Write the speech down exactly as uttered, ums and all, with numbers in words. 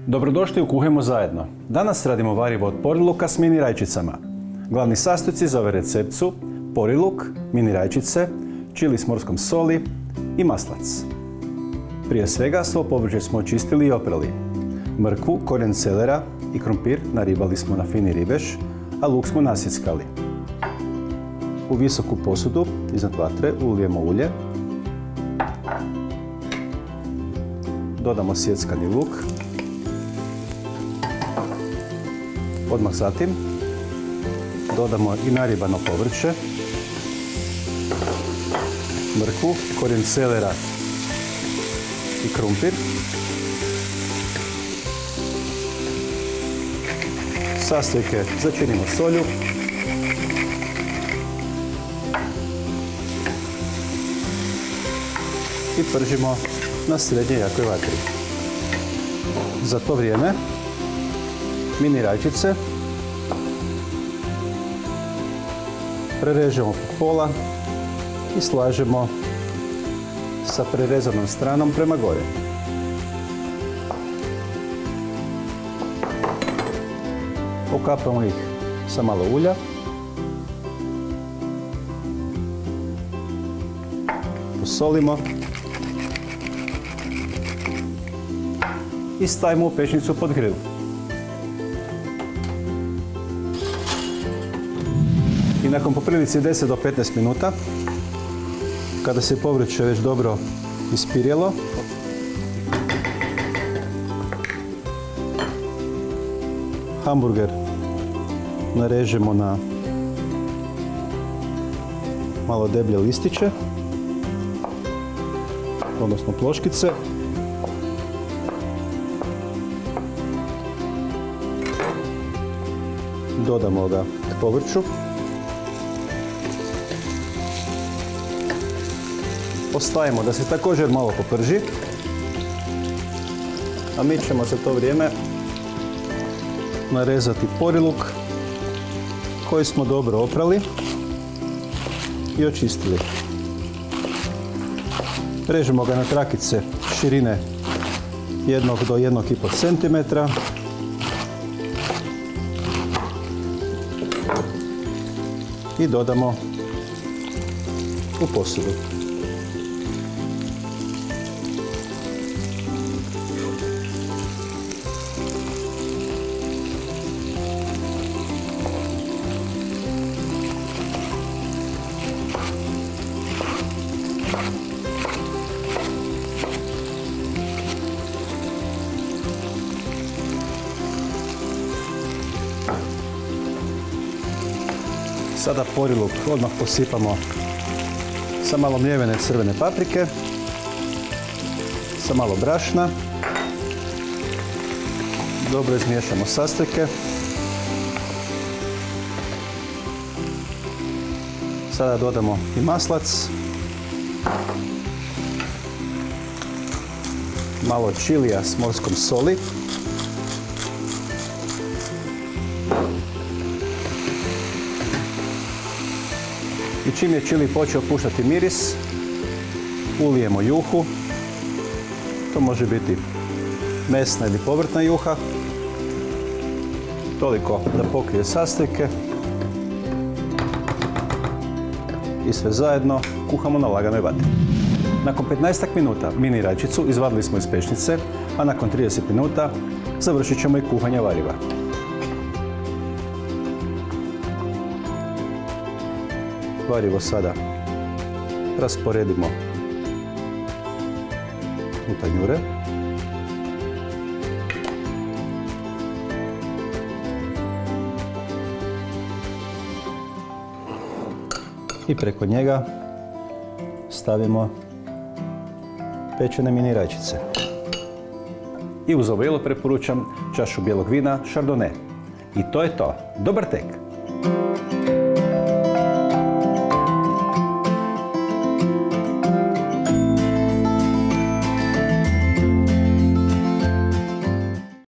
Dobrodošli u Kuhajmo zajedno. Danas radimo varivo od poriluka s mini rajčicama. Glavni sastojci za ovaj recept su poriluk, mini rajčice, čili s morskom soli i maslac. Prije svega svo povrće smo očistili i oprali. Mrkvu, korijen celera i krumpir naribali smo na fini ribeš, a luk smo nasjeckali. U visoku posudu iznad vatre ulijemo ulje. Dodamo sjeckani luk. Odmah zatim dodamo i naribano povrće, mrkvu, korijen celera i krumpir. Sastojke začinimo solju. I pržimo na srednje jakoj vatri. Za to vrijeme mini rajčice prerežemo po pola i slažemo sa prerezanom stranom prema gore. Okapamo ih sa malo ulja. Posolimo i stavimo u pećnicu pod grill. I nakon po prilici deset do petnaest minuta, kada se povrće već dobro ispirjelo, hamburger narežemo na malo deblje listiće, odnosno ploškice. Dodamo ga k povrću. Ostavimo da se također malo poprži, a mi ćemo za to vrijeme narezati poriluk koji smo dobro oprali i očistili. Režemo ga na trakice širine jednog do jednog i pol centimetra. I dodamo u posudu. Sada poriluk odmah posipamo sa malo mljevene crvene paprike, sa malo brašna. Dobro izmiješamo sastojke. Sada dodamo i maslac, malo čilija s morskom soli. I čim je čili počeo puštati miris, ulijemo juhu. To može biti mesna ili povrtna juha. Toliko da pokrije sastojke. I sve zajedno kuhamo na laganoj vatri. Nakon petnaestak minuta mini rajčicu izvadili smo iz pećnice, a nakon trideset minuta završit ćemo i kuhanje variva. Varivo sada rasporedimo u tanjure. I preko njega stavimo pečene mini rajčice. I uz ovo jelo preporučam čašu bijelog vina Chardonnay. I to je to. Dobar tek!